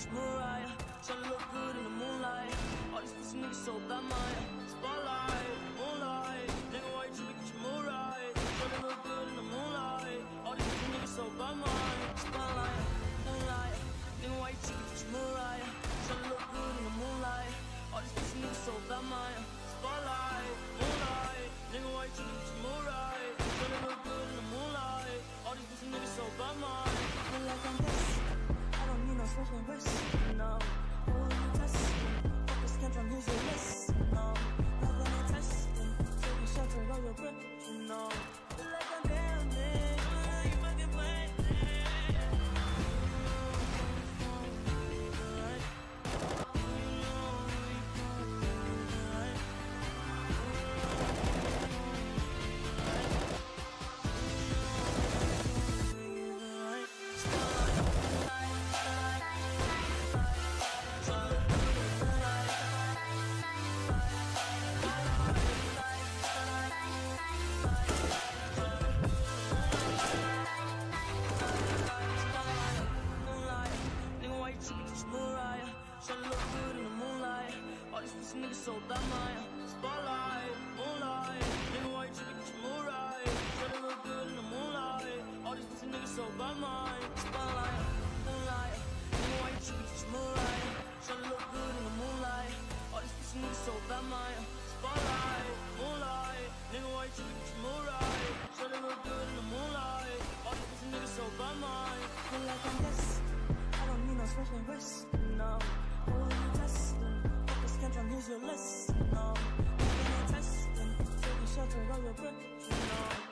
bitch Mariah. Tryna look good in the moonlight. All these pussy niggas so bad, Maya. Spotlight, moonlight. Nigga, why you trippin', get your mood right? Tryna look good in the moonlight. All these pussy niggas so bad, Maya. Spotlight, moonlight. Nigga, why you trippin', get your mood right? Tryna look good in the moonlight. All these pussy niggas so bad, Maya. Spotlight, moonlight. Nigga, why you trippin', get your mood right? Tryna look good in the moonlight. All these pussy niggas so bad, Maya. Feel like I'm blessed. I don't need no special rest. No, who are you testing? Focus came from here's your list. No, nothing in testing. Taking shelter on your breath. You know, feel like I'm damn it. You fucking playing. Tryna look good in the moonlight. All these pussy niggas so bad, Maya. Spotlight, moonlight. Nigga, why you trippin', get your mood right? Tryna look good in the moonlight. All these pussy niggas so bad, Maya. Spotlight, moonlight. Nigga, why you trippin', get your mood right? Tryna look good in the moonlight. All these pussy niggas so bad, Maya. Spotlight, moonlight. Nigga, why you trippin', get your mood right? Tryna look good in the moonlight. All these pussy niggas so bad, Maya. Feel like I'm blessed. I don't need no special rest. No, who are you testing? Focus came from here's your list. No, nothing in testing. Taking shelter on your breath. You know.